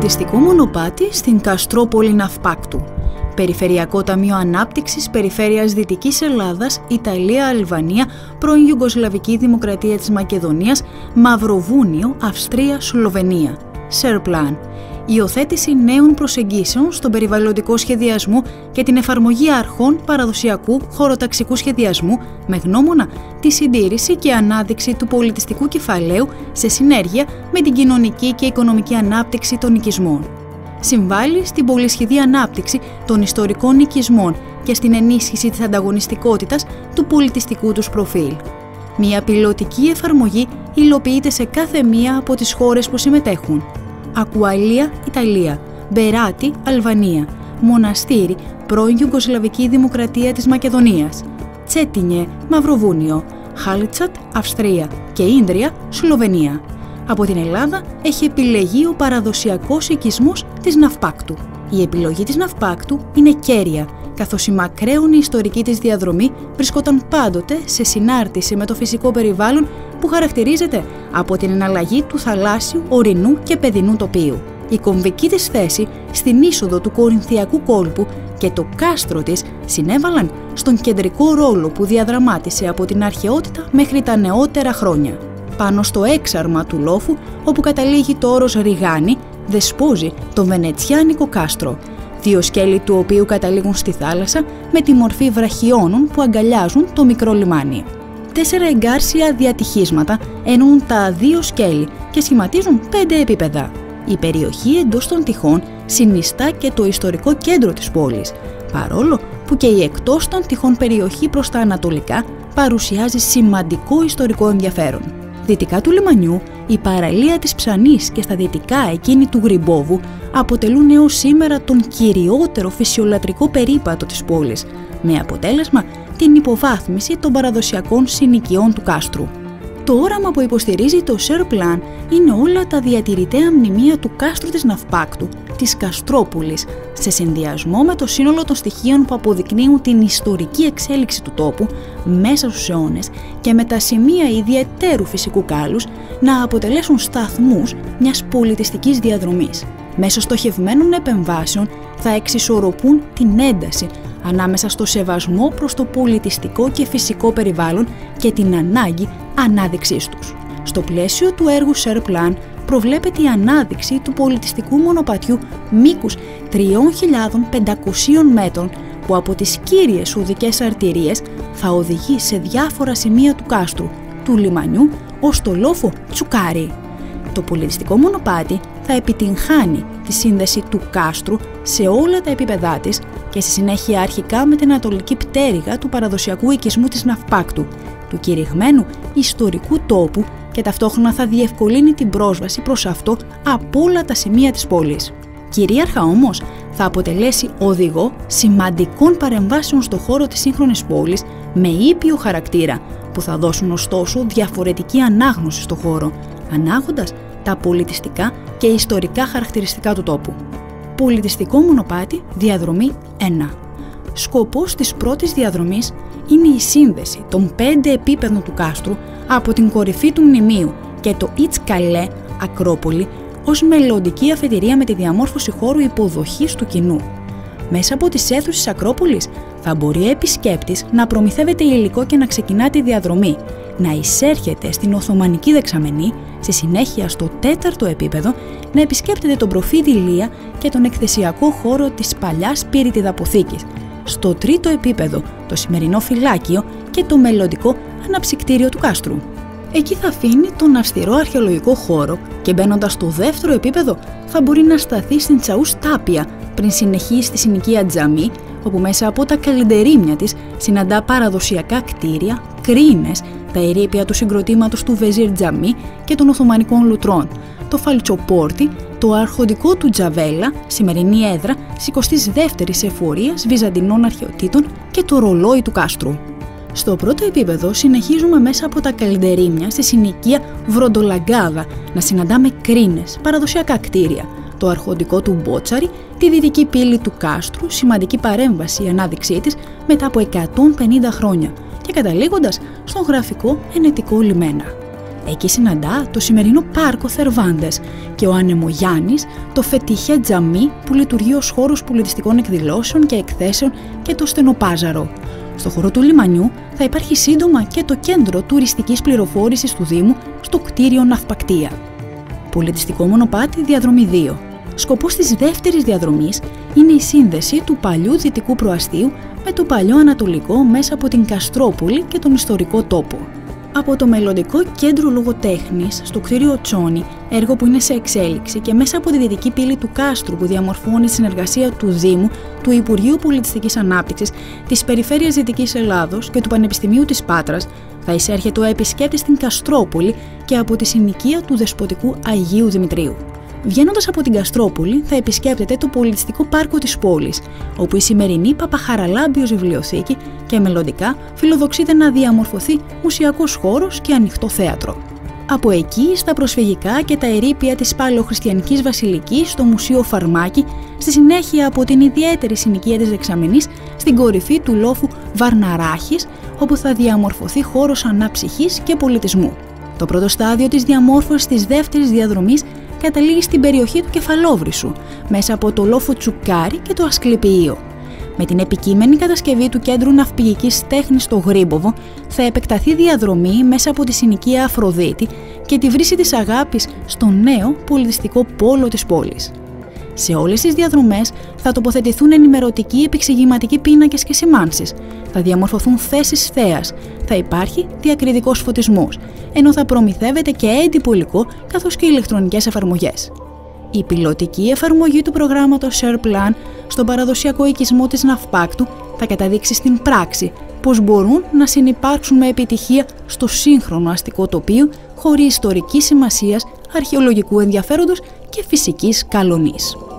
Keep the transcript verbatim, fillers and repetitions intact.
Πολιτιστικό μονοπάτι στην Καστρόπολη Ναυπάκτου. Περιφερειακό Ταμείο Ανάπτυξης Περιφέρειας Δυτικής Ελλάδας, Ιταλία, Αλβανία, πρώην Ιουγκοσλαβική Δημοκρατία της Μακεδονίας, Μαυροβούνιο, Αυστρία, Σλοβενία. Σερπλάν. Υιοθέτηση νέων προσεγγίσεων στον περιβαλλοντικό σχεδιασμό και την εφαρμογή αρχών παραδοσιακού χωροταξικού σχεδιασμού με γνώμονα τη συντήρηση και ανάδειξη του πολιτιστικού κεφαλαίου σε συνέργεια με την κοινωνική και οικονομική ανάπτυξη των οικισμών. Συμβάλλει στην πολυσχηδή ανάπτυξη των ιστορικών οικισμών και στην ενίσχυση της ανταγωνιστικότητας του πολιτιστικού τους προφίλ. Μια πιλωτική εφαρμογή υλοποιείται σε κάθε μία από τις χώρες που συμμετέχουν. Ακουαλία, Ιταλία, Μπεράτη, Αλβανία, Μοναστήρι, πρώην Ιουγκοσλαβική Δημοκρατία της Μακεδονίας, Τσέτινιε, Μαυροβούνιο, Χάλιτσατ, Αυστρία και Ίνδρια, Σλοβενία. Από την Ελλάδα έχει επιλεγεί ο παραδοσιακός οικισμός της Ναυπάκτου. Η επιλογή της Ναυπάκτου είναι κέρια, καθώς η μακραίωνη ιστορική της διαδρομή βρισκόταν πάντοτε σε συνάρτηση με το φυσικό περιβάλλον που χαρακτηρίζεται από την εναλλαγή του θαλάσσιου, ορεινού και παιδινού τοπίου. Η κομβική της θέση στην είσοδο του Κορινθιακού κόλπου και το κάστρο της συνέβαλαν στον κεντρικό ρόλο που διαδραμάτισε από την αρχαιότητα μέχρι τα νεότερα χρόνια. Πάνω στο έξαρμα του λόφου, όπου καταλήγει το όρος Ριγάνη, δεσπόζει το βενετσιάνικο κάστρο, δύο σκέλη του οποίου καταλήγουν στη θάλασσα με τη μορφή βραχιώνων που αγκαλιάζουν το μικρό λιμάνι. Τέσσερα εγκάρσια διατυχίσματα ενώνουν τα δύο σκέλη και σχηματίζουν πέντε επίπεδα. Η περιοχή εντός των τυχών συνιστά και το ιστορικό κέντρο της πόλης, παρόλο που και η εκτός των τυχών περιοχή προς τα ανατολικά παρουσιάζει σημαντικό ιστορικό ενδιαφέρον. Δυτικά του λιμανιού, η παραλία της Ψανής και στα δυτικά εκείνη του Γρυμπόβου αποτελούν έως σήμερα τον κυριότερο φυσιολατρικό περίπατο της πόλης, με αποτέλεσμα την υποβάθμιση των παραδοσιακών συνοικιών του κάστρου. Το όραμα που υποστηρίζει το Σερπλάν είναι όλα τα διατηρητέα μνημεία του κάστρου της Ναυπάκτου, της Καστρόπολης, σε συνδυασμό με το σύνολο των στοιχείων που αποδεικνύουν την ιστορική εξέλιξη του τόπου μέσα στους αιώνες και με τα σημεία ιδιαιτέρου φυσικού κάλους να αποτελέσουν σταθμούς μιας πολιτιστικής διαδρομής. Μέσω στοχευμένων επεμβάσεων θα εξισορροπούν την ένταση ανάμεσα στο σεβασμό προς το πολιτιστικό και φυσικό περιβάλλον και την ανάγκη ανάδειξής τους. Στο πλαίσιο του έργου Σερπλάν προβλέπεται η ανάδειξη του πολιτιστικού μονοπατιού μήκους τρεις χιλιάδες πεντακόσιων μέτρων που από τις κύριες οδικές αρτηρίες θα οδηγεί σε διάφορα σημεία του κάστρου, του λιμανιού ως το λόφο Τσουκάρι. Το πολιτιστικό μονοπάτι θα επιτυγχάνει τη σύνδεση του κάστρου σε όλα τα επίπεδά της και στη συνέχεια αρχικά με την ανατολική πτέρυγα του παραδοσιακού οικισμού της Ναυπάκτου, του κηρυγμένου ιστορικού τόπου, και ταυτόχρονα θα διευκολύνει την πρόσβαση προς αυτό από όλα τα σημεία της πόλης. Κυρίαρχα όμως θα αποτελέσει οδηγό σημαντικών παρεμβάσεων στο χώρο της σύγχρονης πόλης με ήπιο χαρακτήρα, που θα δώσουν ωστόσο διαφορετική ανάγνωση στο χώρο, ανάγοντας τα πολιτιστικά και ιστορικά χαρακτηριστικά του τόπου. Πολιτιστικό μονοπάτι διαδρομή ένα. Σκοπός της πρώτης διαδρομής είναι η σύνδεση των πέντε επίπεδων του κάστρου από την κορυφή του μνημείου και το Ιτσκαλέ, Ακρόπολη, ως μελλοντική αφετηρία με τη διαμόρφωση χώρου υποδοχής του κοινού. Μέσα από τις αίθουσες Ακρόπολης θα μπορεί ο επισκέπτης να προμηθεύεται υλικό και να ξεκινά τη διαδρομή, να εισέρχεται στην Οθωμανική δεξαμενή, στη συνέχεια στο τέταρτο επίπεδο να επισκέπτεται τον προφήτη Ηλία και τον εκθεσιακό χώρο της παλιάς πυρητιδαποθήκης, στο τρίτο επίπεδο το σημερινό φυλάκιο και το μελλοντικό αναψυκτήριο του κάστρου. Εκεί θα αφήνει τον αυστηρό αρχαιολογικό χώρο και μπαίνοντας στο δεύτερο επίπεδο θα μπορεί να σταθεί στην Τσαούς Τάπια πριν συνεχίσει στη συνοικία Τζαμί, όπου μέσα από τα καλυντερίμια της συναντά παραδοσιακά κτίρια, κρίνες, τα ερείπια του συγκροτήματος του Βεζίρ Τζαμί και των Οθωμανικών λουτρών, το Φαλτσοπόρτι, το αρχοντικό του Τζαβέλα, σημερινή έδρα της εικοστής δεύτερης εφορίας βυζαντινών αρχαιοτήτων και το ρολόι του κάστρου. Στο πρώτο επίπεδο συνεχίζουμε μέσα από τα καλυντερίμια στη συνοικία Βροντολαγκάδα να συναντάμε κρίνες, παραδοσιακά κτίρια, το αρχοντικό του Μπότσαρη, τη δυτική πύλη του κάστρου, σημαντική παρέμβαση η ανάδειξή της μετά από εκατόν πενήντα χρόνια και καταλήγοντας στον γραφικό ενετικό λιμένα. Εκεί συναντά το σημερινό πάρκο Θερβάντες και ο Άνεμο Γιάννης, το Φετιχέ Τζαμί που λειτουργεί ως χώρος πολιτιστικών εκδηλώσεων και εκθέσεων και το Στενοπάζαρο. Στο χώρο του λιμανιού θα υπάρχει σύντομα και το κέντρο τουριστικής πληροφόρησης του Δήμου στο κτίριο Ναυπακτία. Πολιτιστικό μονοπάτι διαδρομή δύο. Σκοπός της δεύτερης διαδρομής είναι η σύνδεση του παλιού δυτικού προαστίου με το παλιό ανατολικό μέσα από την Καστρόπολη και τον ιστορικό τόπο. Από το μελλοντικό κέντρο λογοτέχνης στο κτίριο Τσόνι, έργο που είναι σε εξέλιξη, και μέσα από τη δυτική πύλη του κάστρου που διαμορφώνει τη συνεργασία του Δήμου, του Υπουργείου Πολιτιστικής Ανάπτυξης, της Περιφέρειας Δυτικής Ελλάδος και του Πανεπιστημίου της Πάτρας, θα εισέρχεται ο επισκέπτης στην Καστρόπολη και από τη συνοικία του Δεσποτικού Αγίου Δημητρίου. Βγαίνοντας από την Καστρόπολη, θα επισκέπτεται το πολιτιστικό πάρκο της πόλης, όπου η σημερινή Παπαχαραλάμπιος βιβλιοθήκη και μελλοντικά φιλοδοξείται να διαμορφωθεί μουσιακός χώρος και ανοιχτό θέατρο. Από εκεί, στα προσφυγικά και τα ερείπια της παλαιοχριστιανικής βασιλικής στο Μουσείο Φαρμάκη, στη συνέχεια από την ιδιαίτερη συνοικία της Δεξαμενής στην κορυφή του λόφου Βαρναράχης, όπου θα διαμορφωθεί χώρος ανάψυχης και πολιτισμού. Το πρώτο στάδιο της διαμόρφωσης της δεύτερης διαδρομής καταλήγει στην περιοχή του Κεφαλόβρυσσου, μέσα από το λόφο Τσουκάρι και το Ασκληπιείο. Με την επικείμενη κατασκευή του Κέντρου Ναυπηγικής Τέχνης στο Γρήμποβο, θα επεκταθεί διαδρομή μέσα από τη συνοικία Αφροδίτη και τη βρύση της αγάπης στο νέο πολιτιστικό πόλο της πόλης. Σε όλες τις διαδρομές θα τοποθετηθούν ενημερωτικοί επεξηγηματικοί πίνακες και σημάνσεις, θα διαμορφωθούν θέσεις θέας, θα υπάρχει διακριτικός φωτισμός, ενώ θα προμηθεύεται και έντυπο υλικό καθώς και ηλεκτρονικές εφαρμογές. Η πιλωτική εφαρμογή του προγράμματος Share Plan στον παραδοσιακό οικισμό της Ναυπάκτου θα καταδείξει στην πράξη πώς μπορούν να συνυπάρξουν με επιτυχία στο σύγχρονο αστικό τοπίο χωρίς ιστορικής σημασίας, αρχαιολογικού ενδιαφέροντος και φυσικής καλονής.